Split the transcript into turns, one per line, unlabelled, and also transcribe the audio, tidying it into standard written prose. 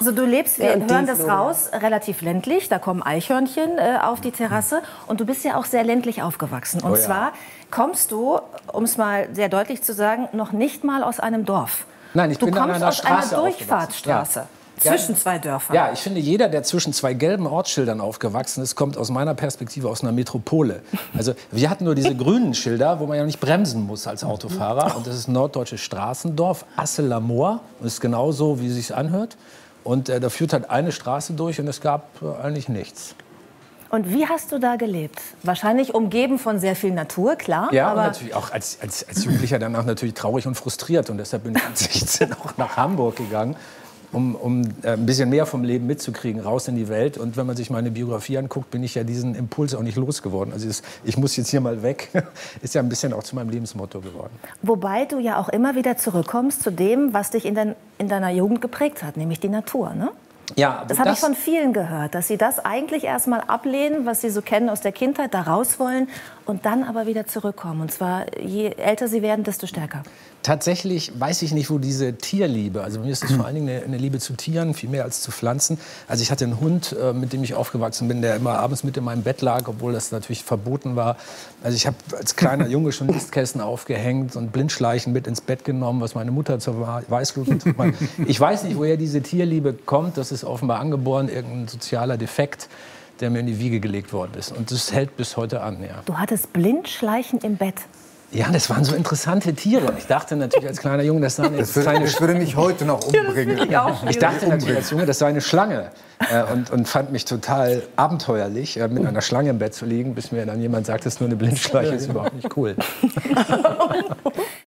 Also du lebst, wir hören das raus, relativ ländlich. Da kommen Eichhörnchen auf die Terrasse. Und du bist ja auch sehr ländlich aufgewachsen. Und zwar kommst du, um es mal sehr deutlich zu sagen, noch nicht mal aus einem Dorf.
Nein, ich bin an einer Straße
aus einer Durchfahrtsstraße. Ja. Zwischen zwei Dörfern.
Ja, ich finde, jeder, der zwischen zwei gelben Ortsschildern aufgewachsen ist, kommt aus meiner Perspektive aus einer Metropole. Also wir hatten nur diese grünen Schilder, wo man ja nicht bremsen muss als Autofahrer. Und das ist ein norddeutsches Straßendorf, Assel-Lamoor. Und ist genauso, wie es sich anhört. Und da führt halt eine Straße durch und es gab eigentlich nichts.
Und wie hast du da gelebt? Wahrscheinlich umgeben von sehr viel Natur, klar.
Ja, aber natürlich auch als Jugendlicher danach natürlich traurig und frustriert. Und deshalb bin ich mit 16 auch nach Hamburg gegangen, um ein bisschen mehr vom Leben mitzukriegen, raus in die Welt. Und wenn man sich meine Biografie anguckt, bin ich ja diesen Impuls auch nicht losgeworden. Also ich muss jetzt hier mal weg, ist ja ein bisschen auch zu meinem Lebensmotto geworden.
Wobei du ja auch immer wieder zurückkommst zu dem, was dich in deiner Jugend geprägt hat, nämlich die Natur, ne?
Ja,
das habe ich von vielen gehört, dass sie das eigentlich erst mal ablehnen, was sie so kennen aus der Kindheit, da raus wollen und dann aber wieder zurückkommen. Und zwar, je älter sie werden, desto stärker.
Tatsächlich weiß ich nicht, wo diese Tierliebe, also mir ist es vor allen Dingen eine Liebe zu Tieren, viel mehr als zu Pflanzen. Also ich hatte einen Hund, mit dem ich aufgewachsen bin, der immer abends mit in meinem Bett lag, obwohl das natürlich verboten war. Also ich habe als kleiner Junge schon Nistkästen aufgehängt und Blindschleichen mit ins Bett genommen, was meine Mutter zur Weißglut getrunken hat. Ich weiß nicht, woher diese Tierliebe kommt, das ist offenbar angeboren, irgendein sozialer Defekt, der mir in die Wiege gelegt worden ist. Und das hält bis heute an, ja.
Du hattest Blindschleichen im Bett?
Ja, das waren so interessante Tiere. Ich dachte natürlich als kleiner Junge, das sei eine kleine...
Das würde mich heute noch umbringen.
Ich dachte natürlich als Junge, das sei eine Schlange. Und fand mich total abenteuerlich, mit einer Schlange im Bett zu liegen, bis mir dann jemand sagt, das ist nur eine Blindschleiche, ist überhaupt nicht cool.